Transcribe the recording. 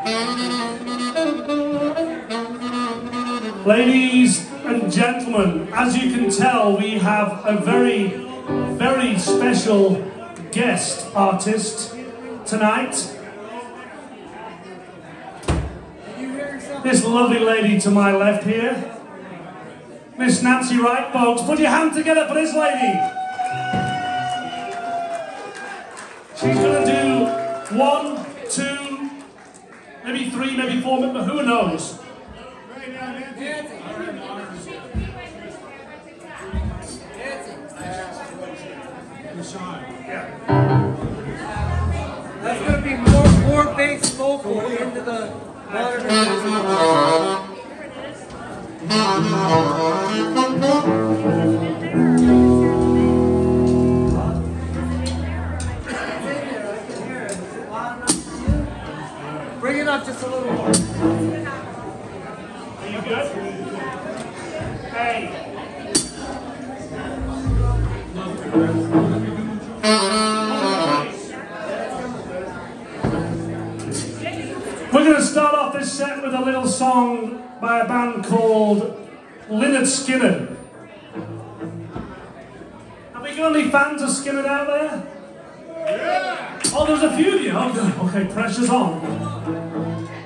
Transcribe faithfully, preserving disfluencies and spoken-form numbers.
Ladies and gentlemen, as you can tell, we have a very, very special guest artist tonight. This lovely lady to my left here, Miss Nancy Wright, folks. Put your hand together for this lady. She's going to do one, two, maybe three, maybe four, but who knows? That's going to be more, more bass vocal into the monitor. Bring it up just a little more. Are you good? Hey. We're going to start off this set with a little song by a band called Lynyrd Skynyrd. Have we got any fans of Skynyrd out there? Yeah! Oh, there's a few of you. Oh, good. Okay, pressure's on.